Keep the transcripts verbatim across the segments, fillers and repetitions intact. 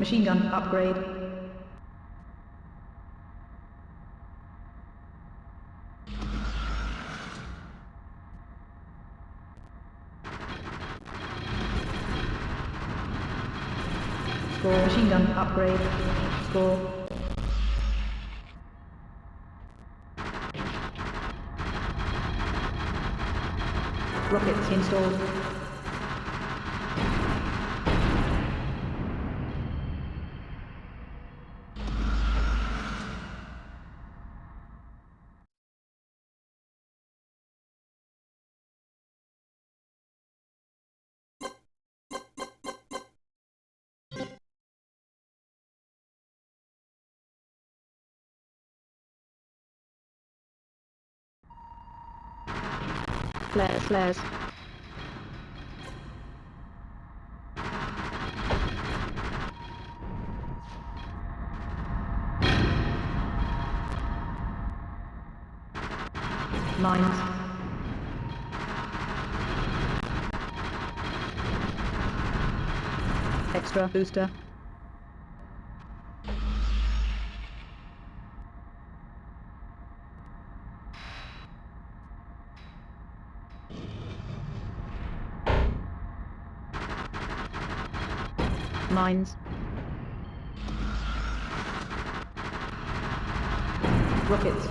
Machine gun upgrade. Score. Machine gun upgrade. Score. Rockets installed. Flares, flares. Mines. Extra booster. Mines. Rockets.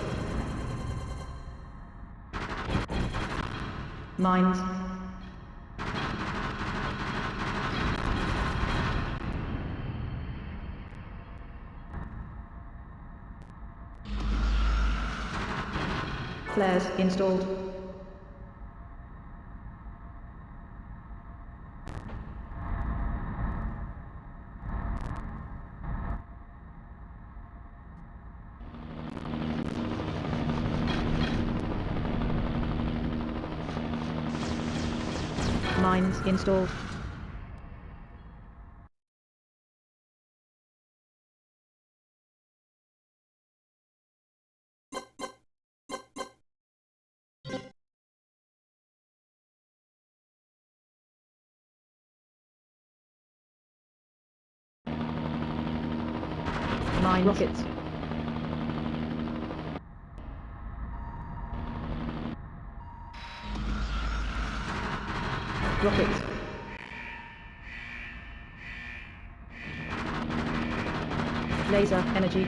Mines. Flares installed. Mines installed. Mines. Rockets. Rockets. Laser energy.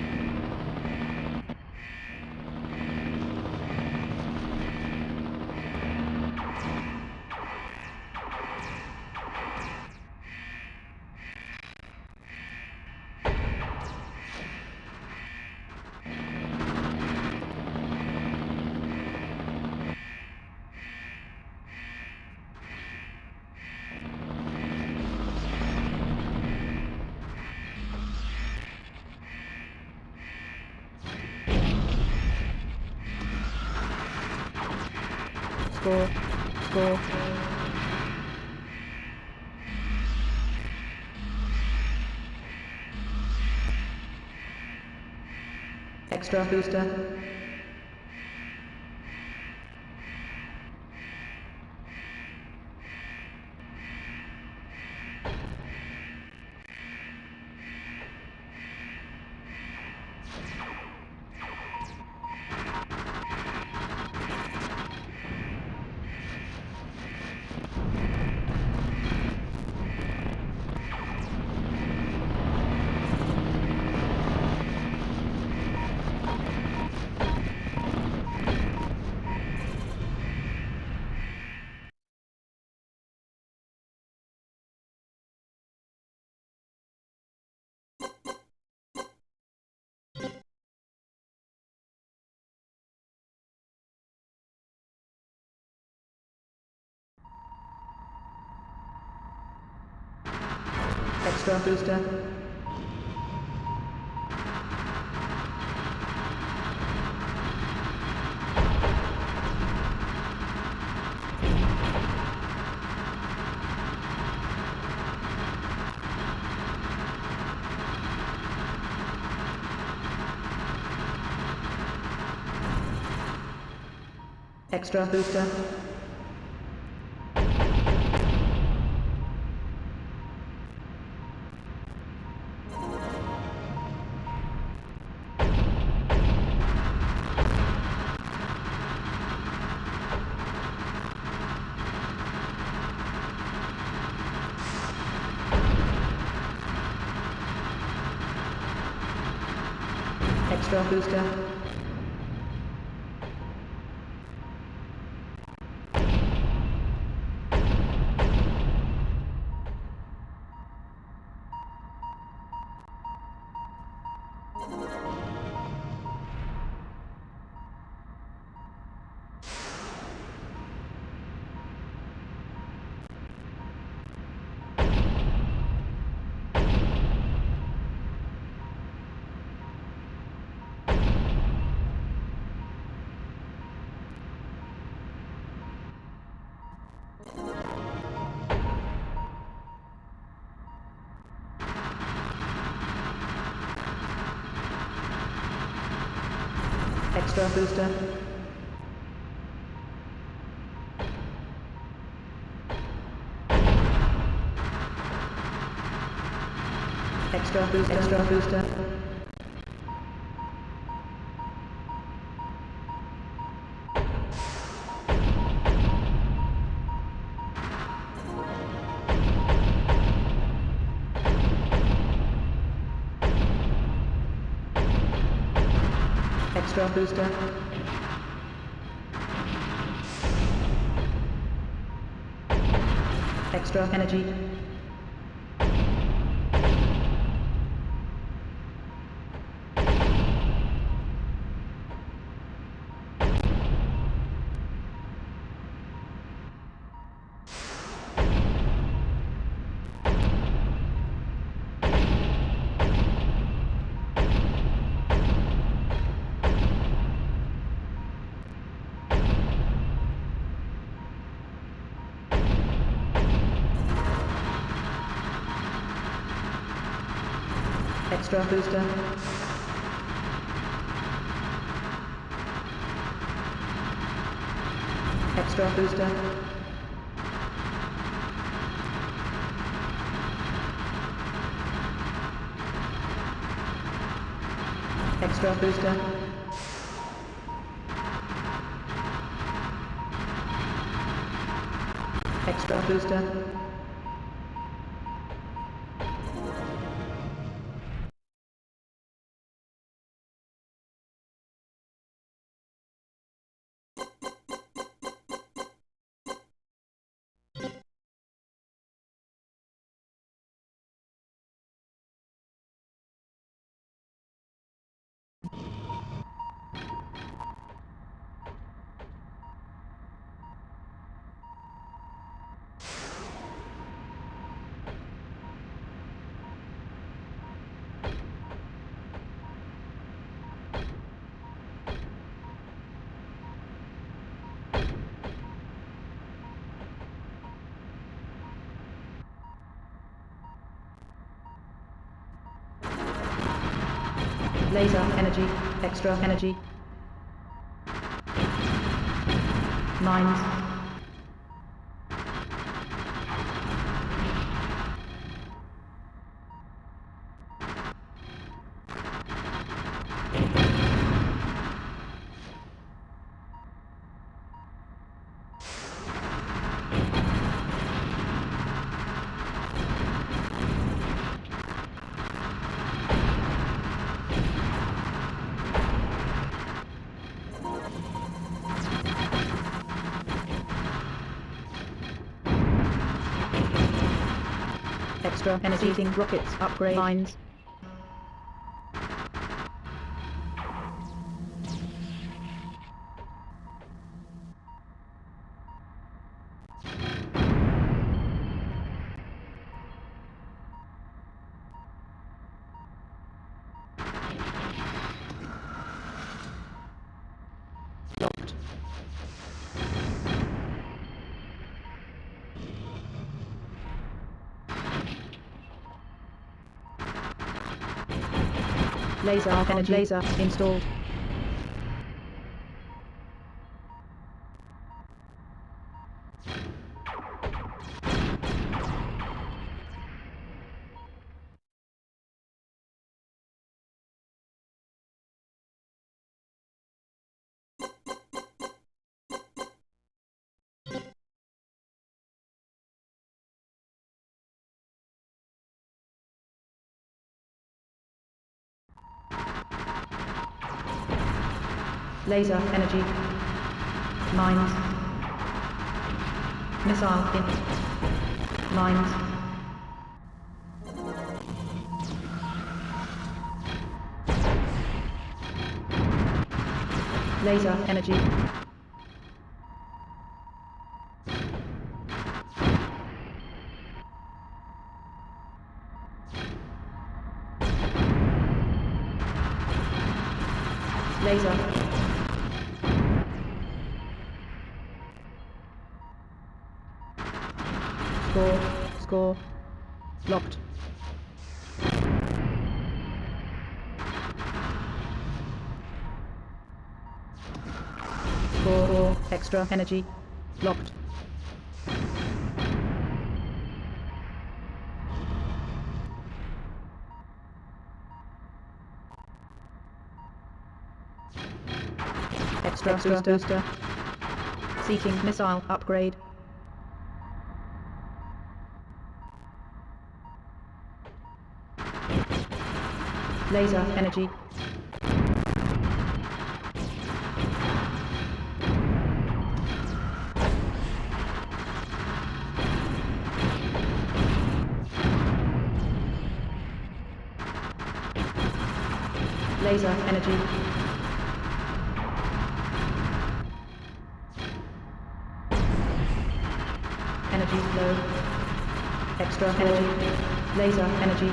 Score. Score. Extra booster. Extra booster. Extra booster. Extra booster. Extra booster. Extra booster. Extra booster. Extra booster. Extra energy. Extra booster. Extra booster. Extra booster. Extra booster. Laser energy. Extra energy. Mines. Extra energy. Seizing rockets. Upgrade. Mines. Locked. Laser energy. Laser installed. Laser energy. Mines. Missile in. Mines. Laser energy. Laser. Score. Score. Locked. Score. Extra energy. Locked. Extra, Extra booster. booster. Seeking missile upgrade. Laser energy. Laser energy. Energy low. Extra energy. Laser energy.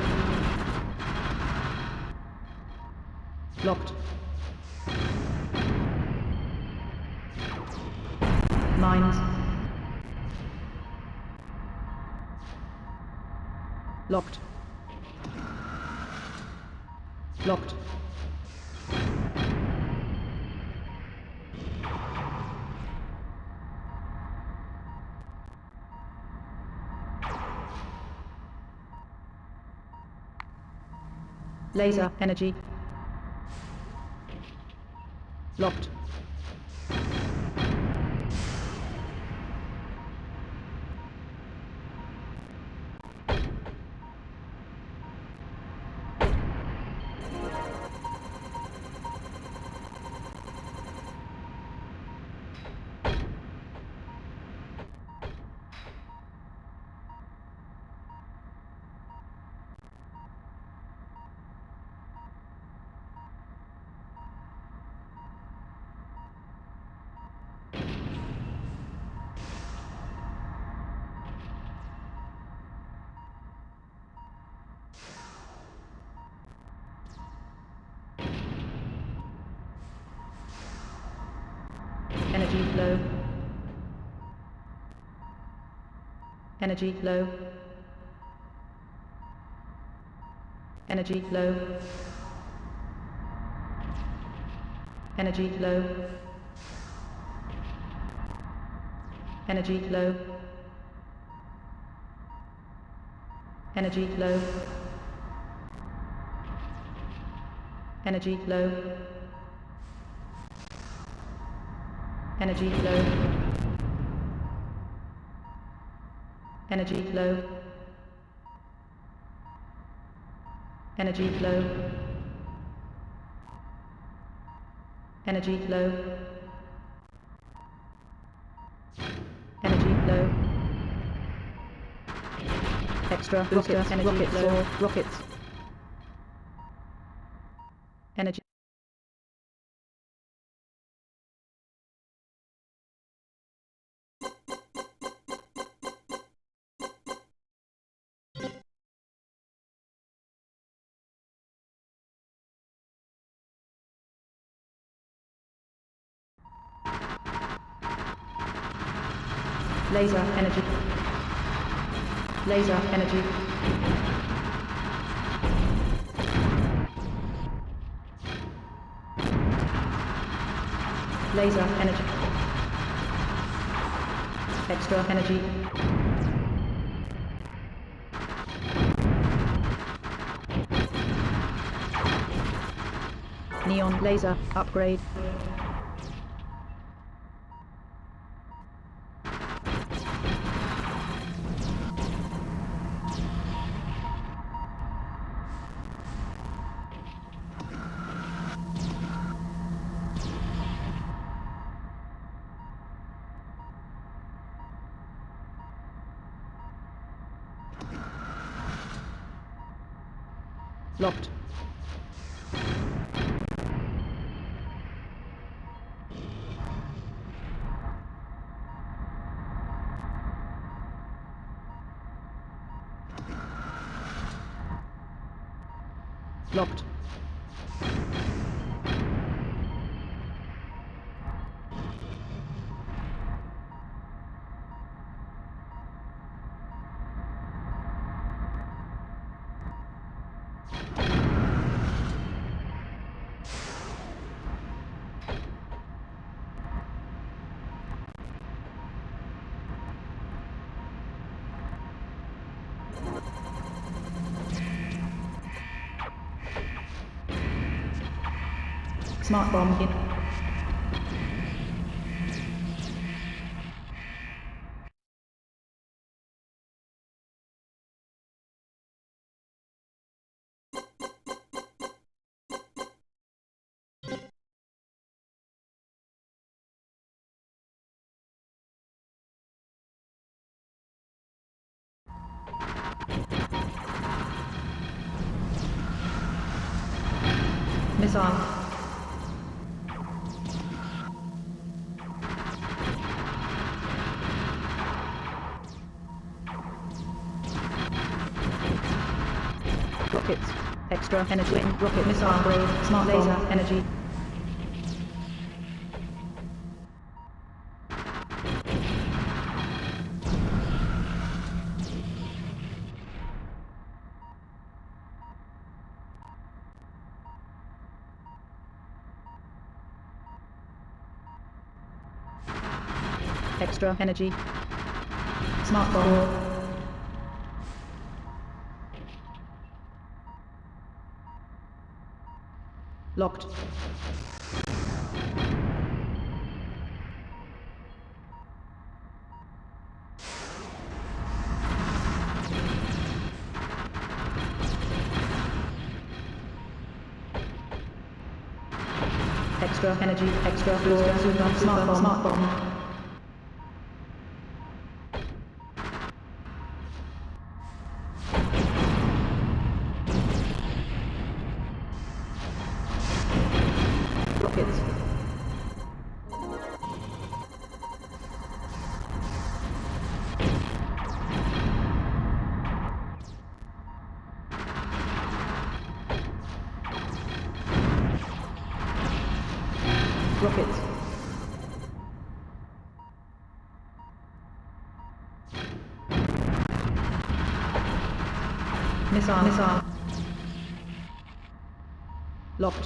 Locked. Mines. Locked. Locked. Laser energy. Locked. Energy low. Energy low. Energy low. Energy low. Energy low. Energy low. Energy low. Energy low. Energy low. Energy low. Energy low. Energy low. Extra booster rockets, energy rockets low. Or rockets. Energy. Laser energy. Laser energy. Laser energy. Extra energy. Neon laser upgrade. Locked. Locked. Smart bomb in. Missile. Rockets. Extra energy. Rocket missile grade. Smart laser energy. Extra energy. Smart bomb. Locked. Extra energy. Extra booster. Super. Smart bomb. Smart bomb. Rockets. Rockets. Missile. Missile. Locked.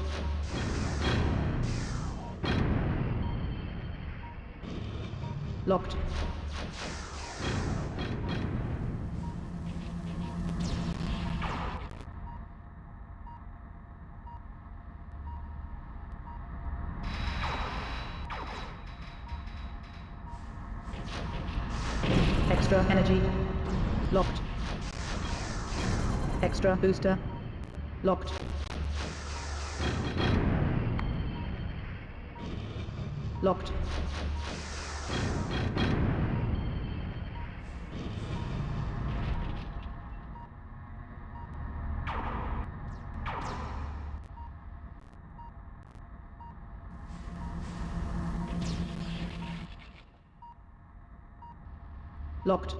Locked. Extra energy. Locked. Extra booster. Locked. Locked. Locked.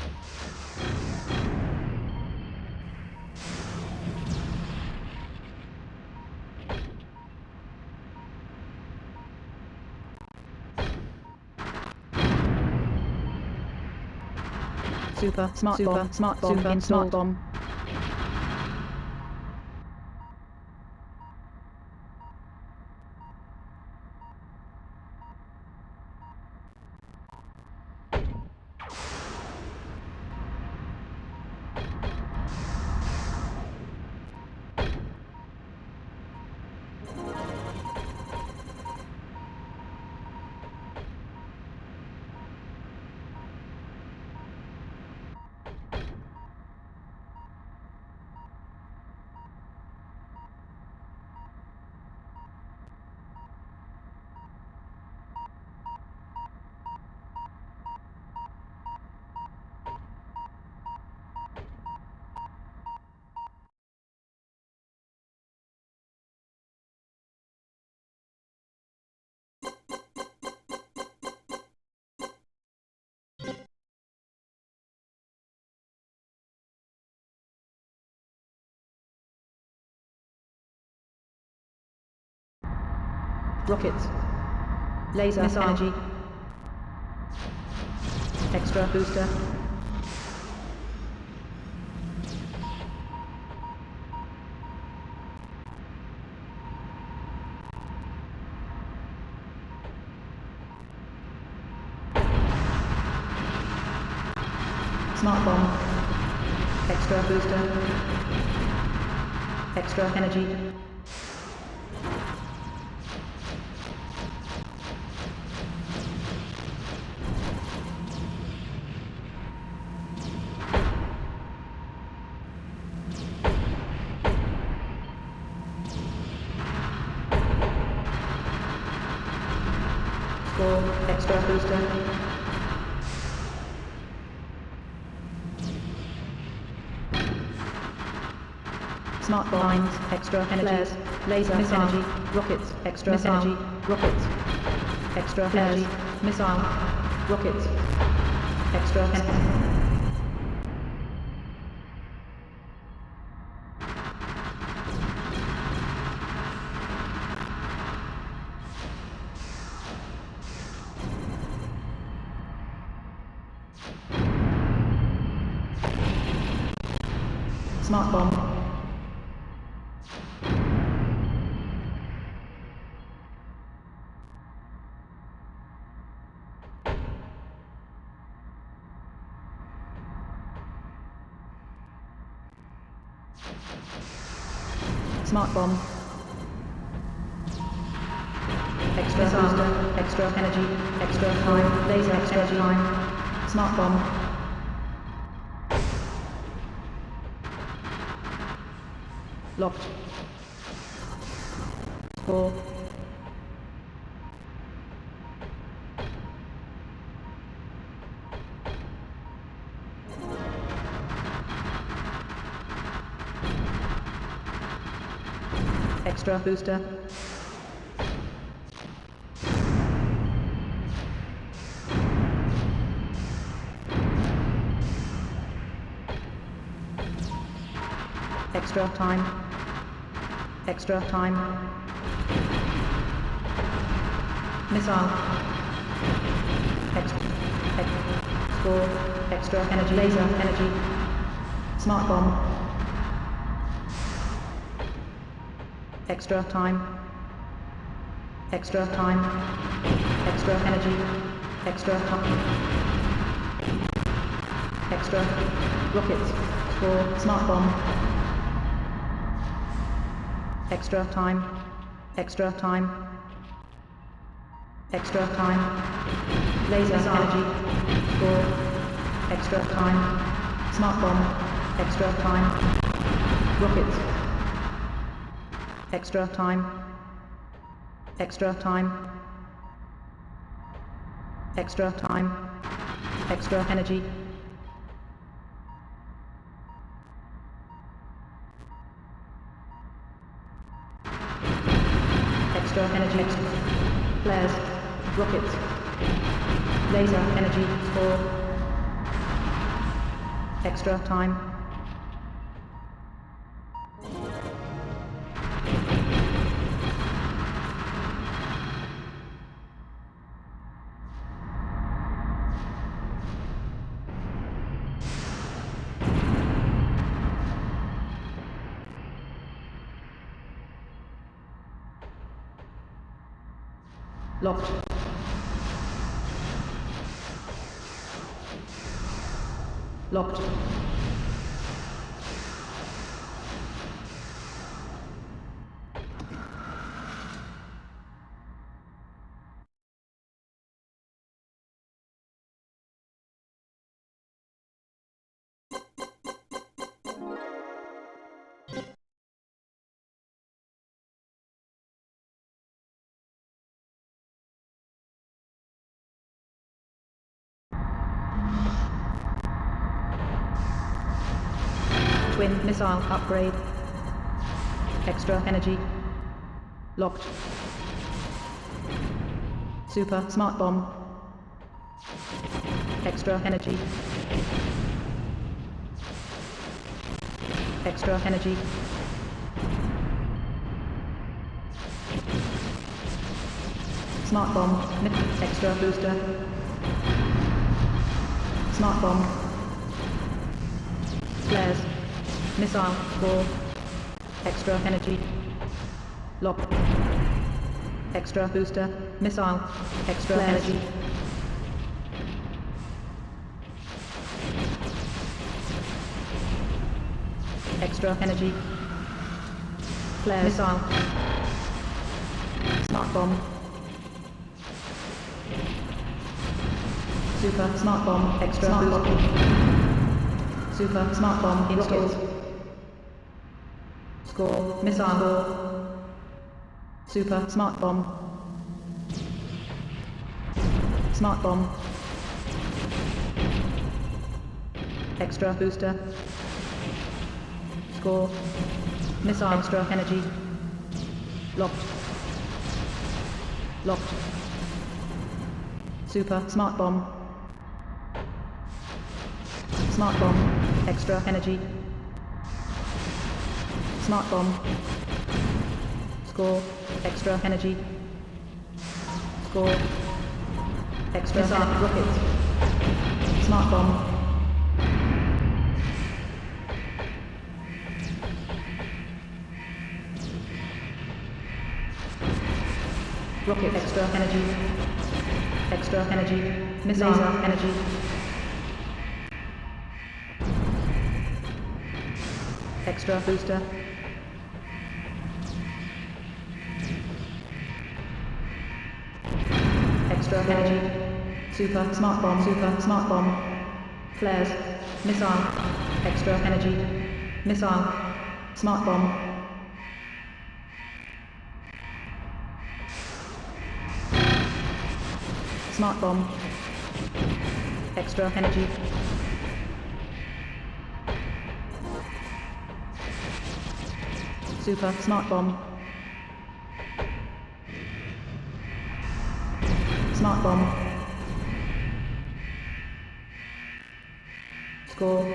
Super. Smart super. Bomb. Smart bomb. Super. Installed. Smart bomb. Rockets. Laser missile. Energy. Extra booster. Smart bomb. Extra booster. Extra energy. Four. Extra booster. Smart bombs, extra energy, flares, laser missile, energy, rockets, extra missile, energy, rockets, extra flares, energy, missile, rockets, extra energy. Smart bomb. Smart bomb. Extra booster, extra energy, extra time, laser extra time. Smart bomb. Locked. Four. Extra booster. Extra time. Extra time. Missile. Extra. Extra. Score. Extra energy. Laser energy. Smart bomb. Extra time. Extra time. Extra energy. Extra time. Extra. Rockets. For smart bomb. Extra time. Extra time. Extra time. Laser energy. For extra time. Smart bomb. Extra time. Rockets. Extra time. Extra time. Extra time. Extra energy. Extra energy. Flares. Rockets. Laser energy. For extra time. Locked. Locked. Twin missile upgrade. Extra energy. Locked. Super smart bomb. Extra energy. Extra energy. Smart bomb. Mi- extra booster. Smart bomb. Flares. Missile. Ball. Extra energy. Lock. Extra booster. Missile. Extra flares. Energy. Extra energy. Flares. Missile. Smart bomb. Super smart bomb. Extra smart bomb. Super smart bomb installed. Score. Missile ball. Super smart bomb. Smart bomb. Extra booster. Score. Missile. Extra energy. Locked. Locked. Super smart bomb. Smart bomb. Extra energy. Smart bomb. Score. Extra energy. Score. Extra energy. Rocket. Smart bomb. Rocket. Extra energy. Extra energy. Missile. Laser energy. Extra booster. Extra energy. Super smart bomb. Super smart bomb. Flares. Missile. Extra energy. Missile. Smart bomb. Smart bomb. Extra energy. Super smart bomb. Smart bomb. Score.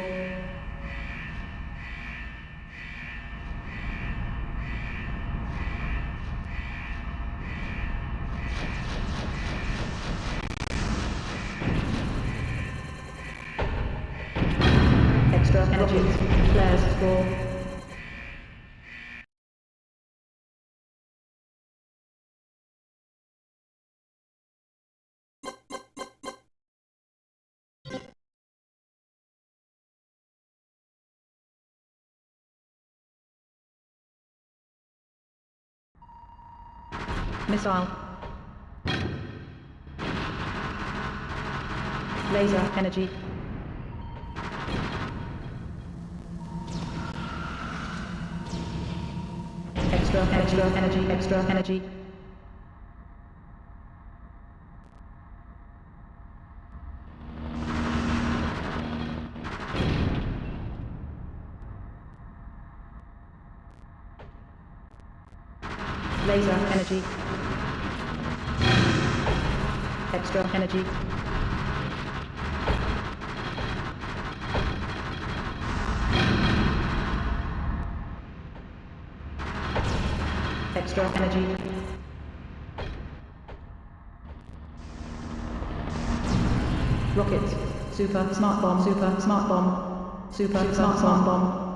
Extra energy. Flares. Score. Missile. Laser energy. Extra, extra energy, extra energy. Laser energy. Extra energy. Extra energy. Rockets. Super smart bomb. Super smart bomb. Super, Super smart, smart bomb. bomb.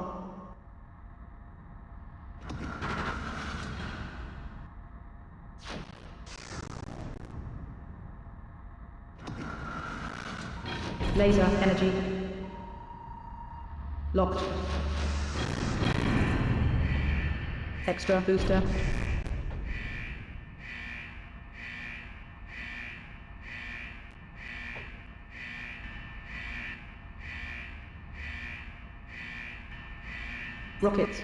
Laser energy. Locked. Extra booster. Rockets.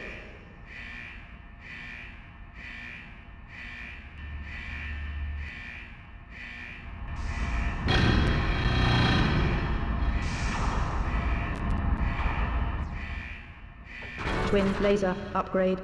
Twin laser upgrade.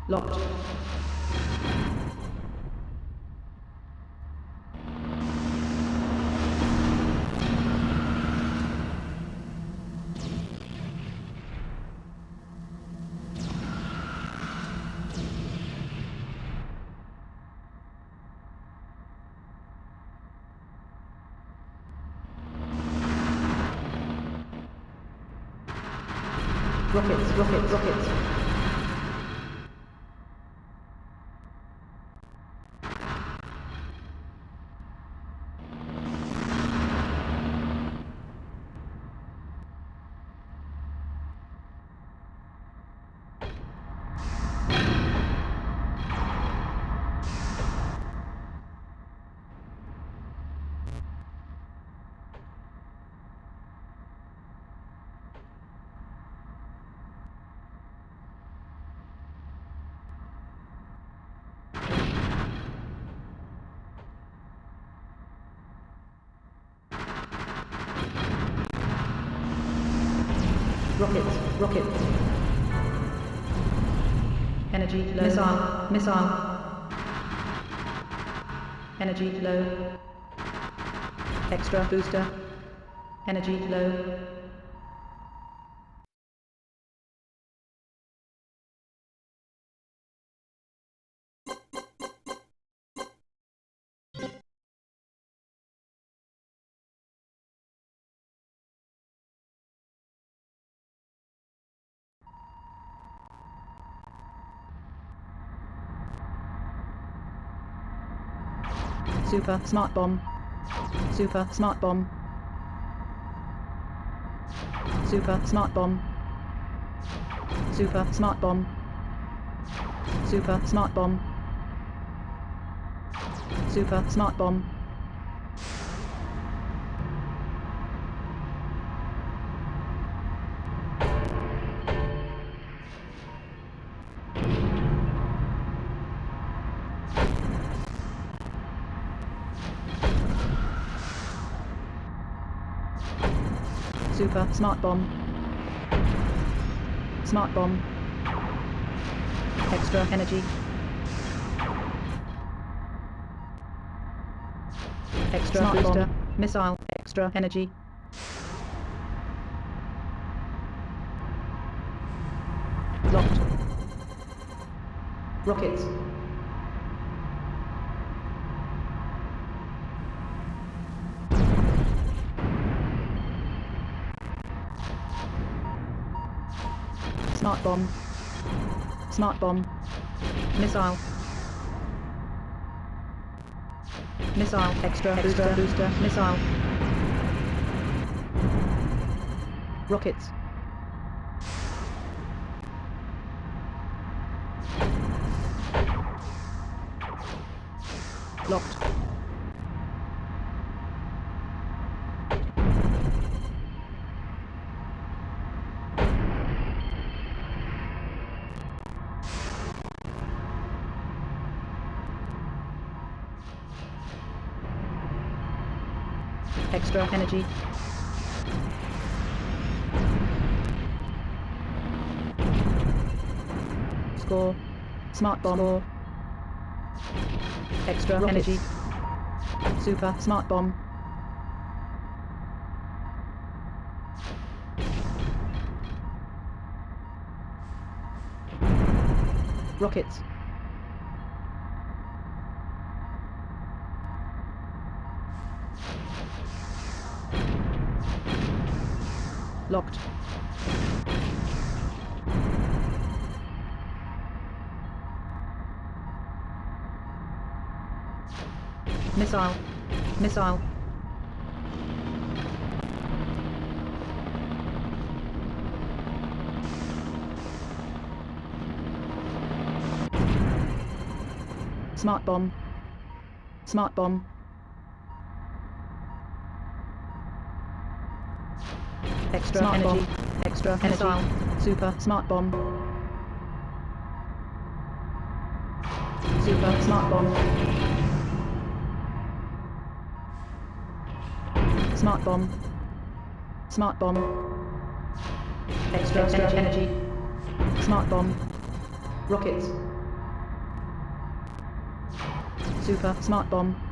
Locked. Rockets, rockets, rockets. Rockets, rockets. Energy low. Missile, missile. Energy low. Extra booster. Energy low. Super smart bomb. Super smart bomb. Super smart bomb. Super smart bomb. Super smart bomb. Super smart bomb. Super smart bomb. Smart bomb. Extra energy. Extra smart booster. Bomb. Missile. Extra energy. Locked. Rockets. Smart bomb. Smart bomb. Missile. Missile. Extra, extra booster. booster. Missile. Rockets. Locked. Extra energy. Score. Smart bomb. Score. Extra rockets. Energy. Super smart bomb. Rockets. Locked. Missile. Missile. Smart bomb. Smart bomb. Extra smart energy. Bomb. Extra energy. Missile. Super smart bomb. Super smart bomb. Smart bomb. Smart bomb. Extra, extra energy. energy. Smart bomb. Rockets. super, smart bomb.